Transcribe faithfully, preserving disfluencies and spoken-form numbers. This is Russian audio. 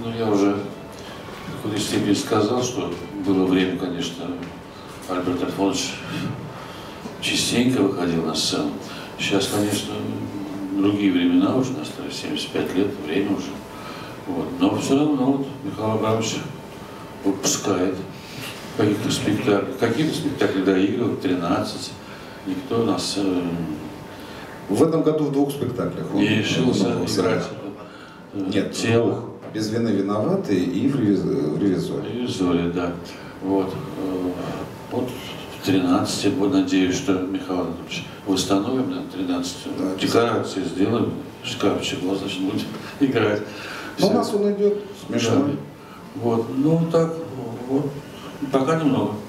Ну, я уже в какой-то степени сказал, что было время, конечно, Альберт Альфонсович частенько выходил на сцену. Сейчас, конечно, другие времена уже настали, семьдесят пять лет, время уже. Вот. Но все равно вот Михаил Абрамович выпускает каких-то спектаклей, какие-то спектакли доигрывают, тринадцать. Никто нас... Э, в этом году в двух спектаклях он не решился играть. Нет, тело. «Без вины виноваты» и в «Ревизоре». В «Ревизоре», да. Вот. Вот в тринадцати, вот надеюсь, что Михаил Анатольевич восстановим на тринадцать, да, декорации сделаем, шкафчик, вот, значит, будет играть. Но у нас он идет смешно. Да. Вот, ну так, вот, пока немного.